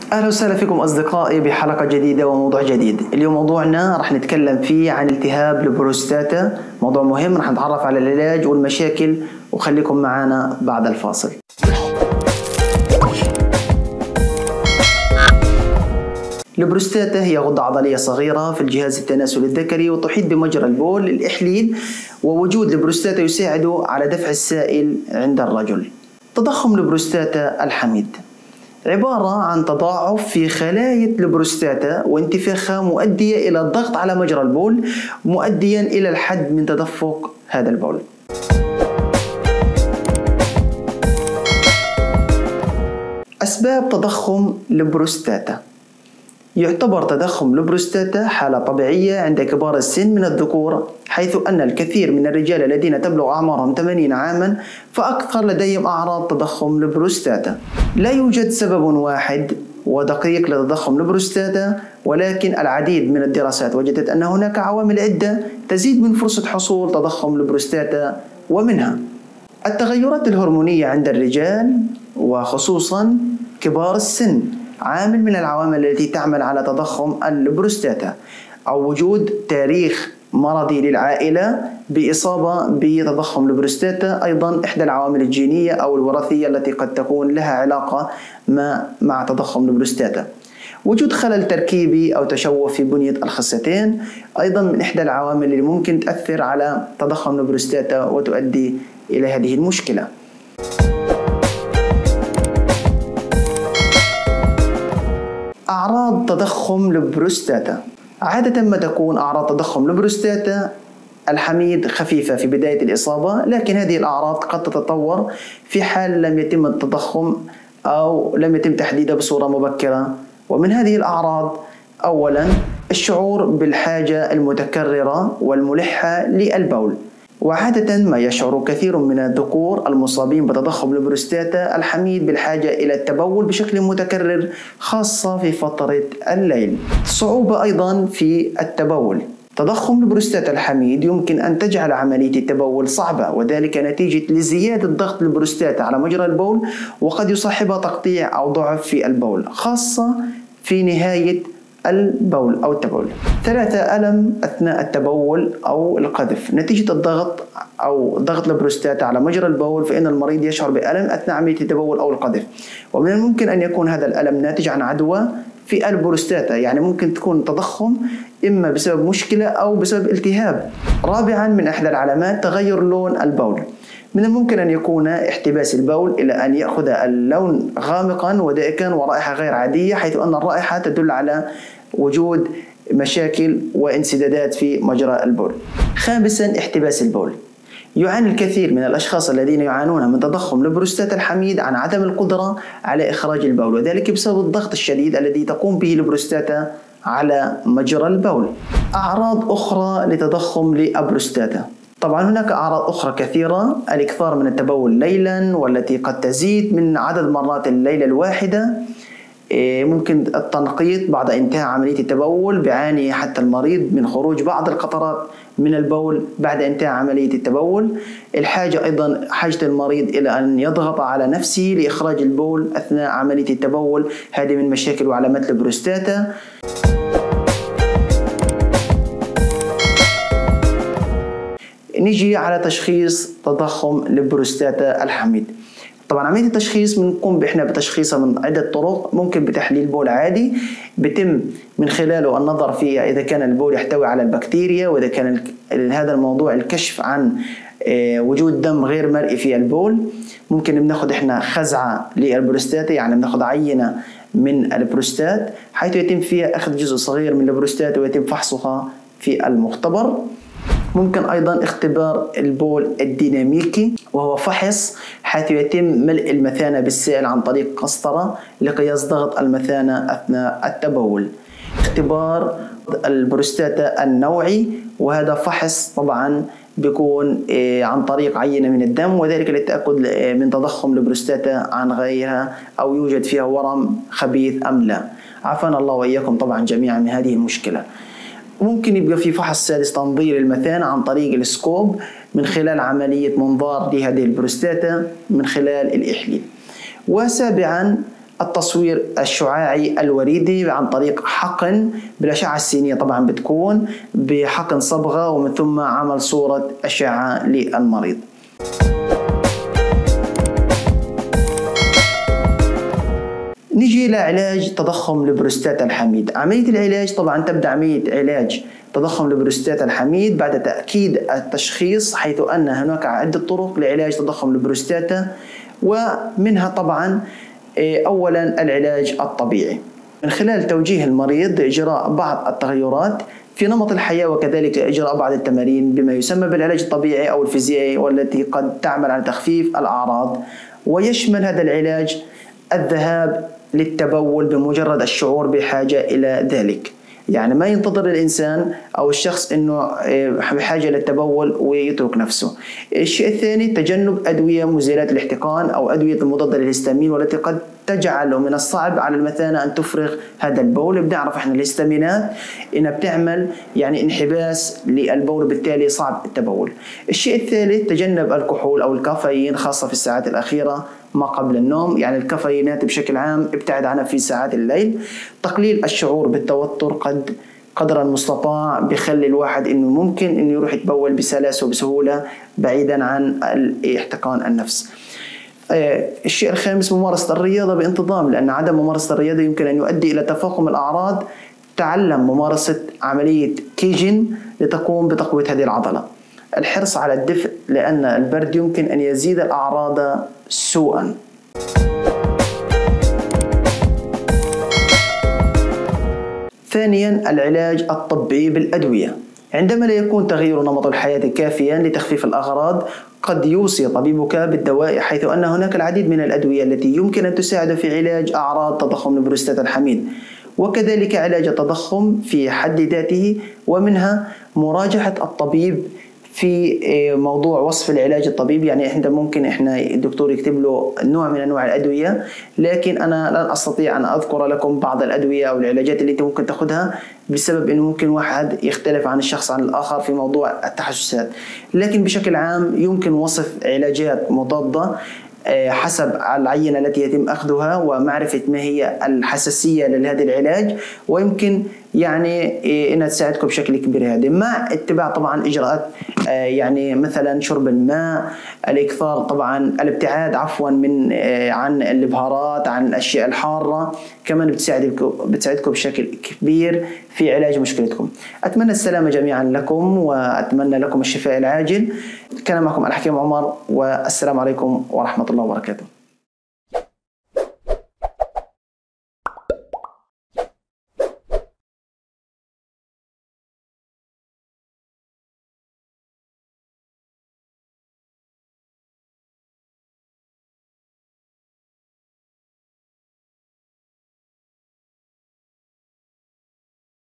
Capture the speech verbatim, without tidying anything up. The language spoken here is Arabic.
أهلا وسهلا فيكم أصدقائي بحلقة جديدة وموضوع جديد. اليوم موضوعنا راح نتكلم فيه عن التهاب البروستاتا، موضوع مهم. راح نتعرف على العلاج والمشاكل وخليكم معنا بعد الفاصل. البروستاتا هي غدة عضلية صغيرة في الجهاز التناسلي الذكري وتحيط بمجرى البول الإحليل، ووجود البروستاتا يساعد على دفع السائل عند الرجل. تضخم البروستاتا الحميد عبارة عن تضاعف في خلايا البروستاتا وانتفاخها مؤدية إلى الضغط على مجرى البول، مؤديا إلى الحد من تدفق هذا البول. أسباب تضخم البروستاتا: يعتبر تضخم البروستاتا حالة طبيعية عند كبار السن من الذكور، حيث أن الكثير من الرجال الذين تبلغ أعمارهم ثمانين عاما فأكثر لديهم أعراض تضخم البروستاتا. لا يوجد سبب واحد ودقيق لتضخم البروستاتا، ولكن العديد من الدراسات وجدت أن هناك عوامل عدة تزيد من فرصة حصول تضخم البروستاتا، ومنها التغيرات الهرمونية عند الرجال وخصوصا كبار السن، عامل من العوامل التي تعمل على تضخم البروستاتا، أو وجود تاريخ مرضي للعائلة بإصابة بتضخم البروستاتا، أيضا إحدى العوامل الجينية أو الوراثية التي قد تكون لها علاقة ما مع تضخم البروستاتا. وجود خلل تركيبي أو تشوه في بنية الخصيتين أيضا من إحدى العوامل اللي ممكن تأثر على تضخم البروستاتا وتؤدي إلى هذه المشكلة. أعراض تضخم البروستاتا: عادة ما تكون أعراض تضخم البروستاتا الحميد خفيفة في بداية الإصابة، لكن هذه الأعراض قد تتطور في حال لم يتم التضخم أو لم يتم تحديدها بصورة مبكرة. ومن هذه الأعراض أولا الشعور بالحاجة المتكررة والملحة للبول، وعادة ما يشعر كثير من الذكور المصابين بتضخم البروستاتا الحميد بالحاجة إلى التبول بشكل متكرر، خاصة في فترة الليل. صعوبة أيضا في التبول: تضخم البروستاتا الحميد يمكن أن تجعل عملية التبول صعبة، وذلك نتيجة لزيادة ضغط البروستاتا على مجرى البول، وقد يصاحبها تقطيع أو ضعف في البول، خاصة في نهاية البول أو التبول. ثلاثة ألم أثناء التبول أو القذف نتيجة الضغط أو ضغط البروستاتا على مجرى البول، فإن المريض يشعر بألم أثناء عملية التبول أو القذف، ومن الممكن أن يكون هذا الألم ناتج عن عدوى في البروستاتا، يعني ممكن تكون تضخم إما بسبب مشكلة أو بسبب التهاب. رابعا من أحد العلامات تغير لون البول، من الممكن أن يكون احتباس البول إلى أن يأخذ اللون غامقا ودائكا ورائحة غير عادية، حيث أن الرائحة تدل على وجود مشاكل وانسدادات في مجرى البول. خامسا احتباس البول: يعاني الكثير من الأشخاص الذين يعانون من تضخم البروستاتا الحميد عن عدم القدرة على إخراج البول، وذلك بسبب الضغط الشديد الذي تقوم به البروستاتا على مجرى البول. أعراض أخرى لتضخم البروستاتا: طبعا هناك أعراض أخرى كثيرة: الإكثار من التبول ليلا، والتي قد تزيد من عدد مرات الليلة الواحدة. ممكن التنقيط بعد انتهاء عملية التبول، بيعاني حتى المريض من خروج بعض القطرات من البول بعد انتهاء عملية التبول. الحاجة أيضا حاجة المريض إلى أن يضغط على نفسه لإخراج البول أثناء عملية التبول، هذه من مشاكل وعلامات البروستاتا. نيجي على تشخيص تضخم البروستاتا الحميد. طبعا عملية التشخيص بنقوم احنا بتشخيصها من عدة طرق، ممكن بتحليل بول عادي بتم من خلاله النظر فيها إذا كان البول يحتوي على البكتيريا، وإذا كان هذا الموضوع الكشف عن وجود دم غير مرئي في البول. ممكن بناخد احنا خزعة للبروستاتا، يعني بناخد عينة من البروستات حيث يتم فيها أخذ جزء صغير من البروستاتا ويتم فحصها في المختبر. ممكن أيضا اختبار البول الديناميكي، وهو فحص حيث يتم ملء المثانة بالسائل عن طريق قسطرة لقياس ضغط المثانة أثناء التبول. اختبار البروستاتا النوعي، وهذا فحص طبعا بيكون عن طريق عينة من الدم، وذلك للتأكد من تضخم البروستاتا عن غيرها أو يوجد فيها ورم خبيث أم لا. عافانا الله وإياكم طبعا جميعا من هذه المشكلة. ممكن يبقى في فحص سادس تنظير المثانة عن طريق السكوب من خلال عملية منظار لهذه البروستاتا من خلال الإحليل. وسابعا التصوير الشعاعي الوريدي عن طريق حقن بالأشعة السينية، طبعا بتكون بحقن صبغة، ومن ثم عمل صورة أشعة للمريض. نيجي لعلاج تضخم البروستاتا الحميد. عملية العلاج طبعا تبدأ عملية علاج تضخم البروستاتا الحميد بعد تأكيد التشخيص، حيث أن هناك عدة طرق لعلاج تضخم البروستاتا، ومنها طبعا أولا العلاج الطبيعي من خلال توجيه المريض إجراء بعض التغيرات في نمط الحياة، وكذلك إجراء بعض التمارين بما يسمى بالعلاج الطبيعي أو الفيزيائي، والتي قد تعمل على تخفيف الأعراض. ويشمل هذا العلاج الذهاب للتبول بمجرد الشعور بحاجة إلى ذلك، يعني ما ينتظر الإنسان أو الشخص أنه بحاجة للتبول ويترك نفسه. الشيء الثاني تجنب أدوية مزيلات الاحتقان أو أدوية المضادة للهستامين، والتي قد تجعل من الصعب على المثانة أن تفرغ هذا البول. بنعرف إحنا الهستامينات إنها بتعمل يعني انحباس للبول، بالتالي صعب التبول. الشيء الثالث تجنب الكحول أو الكافيين، خاصة في الساعات الأخيرة ما قبل النوم، يعني الكافيينات بشكل عام ابتعد عنها في ساعات الليل. تقليل الشعور بالتوتر قد قدر المستطاع بخلي الواحد انه ممكن انه يروح يتبول بسلاسة وبسهولة بعيدا عن الاحتقان النفس. الشيء الخامس ممارسة الرياضة بانتظام، لأن عدم ممارسة الرياضة يمكن أن يؤدي إلى تفاقم الأعراض. تعلم ممارسة عملية كيجن لتقوم بتقوية هذه العضلة. الحرص على الدفء، لأن البرد يمكن أن يزيد الأعراض سوءا. ثانيا العلاج الطبي بالأدوية. عندما لا يكون تغيير نمط الحياة كافيا لتخفيف الأغراض، قد يوصي طبيبك بالدواء، حيث أن هناك العديد من الأدوية التي يمكن أن تساعد في علاج أعراض تضخم البروستاتا الحميد، وكذلك علاج التضخم في حد ذاته، ومنها مراجعة الطبيب في موضوع وصف العلاج الطبيبي. يعني احنا ممكن احنا الدكتور يكتب له نوع من انواع الادويه، لكن انا لن استطيع ان اذكر لكم بعض الادويه او العلاجات اللي انت ممكن تاخذها، بسبب انه ممكن واحد يختلف عن الشخص عن الاخر في موضوع التحسسات. لكن بشكل عام يمكن وصف علاجات مضاده حسب العينة التي يتم أخذها، ومعرفة ما هي الحساسية لهذا العلاج، ويمكن يعني إنها تساعدكم بشكل كبير هذا، مع اتباع طبعا إجراءات يعني مثلا شرب الماء، الإكثار طبعا الابتعاد عفوا من عن الإبهارات، عن الأشياء الحارة، كمان بتساعدكم بتساعدكم بشكل كبير في علاج مشكلتكم. أتمنى السلامة جميعا لكم، وأتمنى لكم الشفاء العاجل. كان معكم الحكيم عمر، والسلام عليكم ورحمة الله وبركاته.